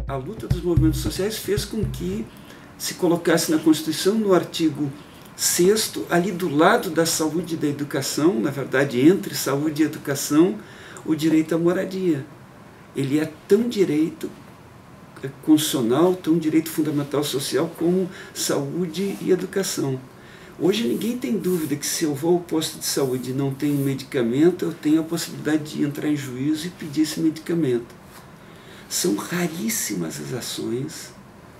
A luta dos movimentos sociais fez com que se colocasse na Constituição, no artigo 6º, ali do lado da saúde e da educação, na verdade, entre saúde e educação, o direito à moradia. Ele é tão direito constitucional, tão direito fundamental social como saúde e educação. Hoje ninguém tem dúvida que se eu vou ao posto de saúde e não tenho medicamento, eu tenho a possibilidade de entrar em juízo e pedir esse medicamento. São raríssimas as ações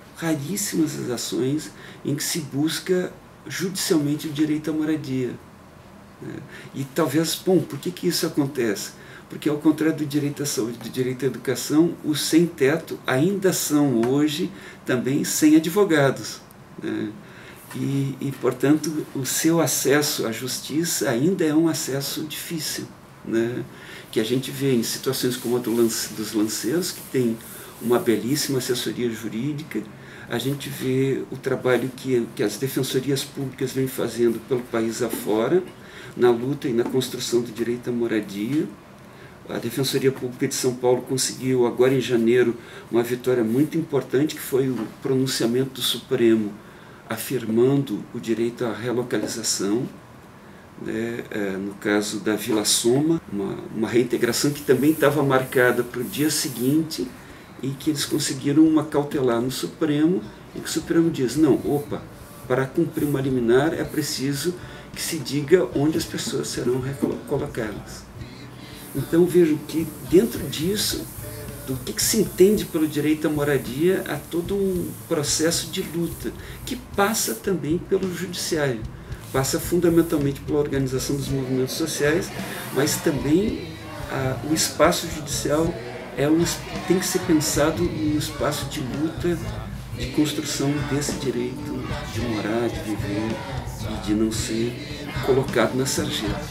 em que se busca judicialmente o direito à moradia. E talvez, por que isso acontece? Porque ao contrário do direito à saúde, do direito à educação, os sem-teto ainda são hoje também sem advogados. E, portanto, o seu acesso à justiça ainda é um acesso difícil, que a gente vê em situações como a dos lanceiros, que tem uma belíssima assessoria jurídica. A gente vê o trabalho que as defensorias públicas vêm fazendo pelo país afora, na luta e na construção do direito à moradia. A Defensoria Pública de São Paulo conseguiu, agora em janeiro, uma vitória muito importante, que foi o pronunciamento do Supremo afirmando o direito à relocalização, no caso da Vila Soma, uma reintegração que também estava marcada para o dia seguinte, e que eles conseguiram uma cautelar no Supremo, e que o Supremo diz, não, para cumprir uma liminar é preciso que se diga onde as pessoas serão recolocadas. Então vejo que dentro disso, do que se entende pelo direito à moradia, há todo um processo de luta, que passa também pelo judiciário, passa fundamentalmente pela organização dos movimentos sociais, mas também o espaço judicial tem que ser pensado um espaço de luta, de construção desse direito de morar, de viver e de não ser colocado na sarjeta.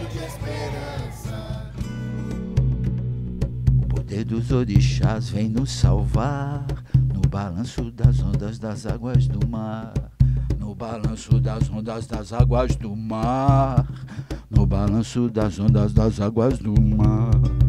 O poder dos orixás vem nos salvar no balanço das ondas das águas do mar. No balanço das ondas das águas do mar. No balanço das ondas das águas do mar.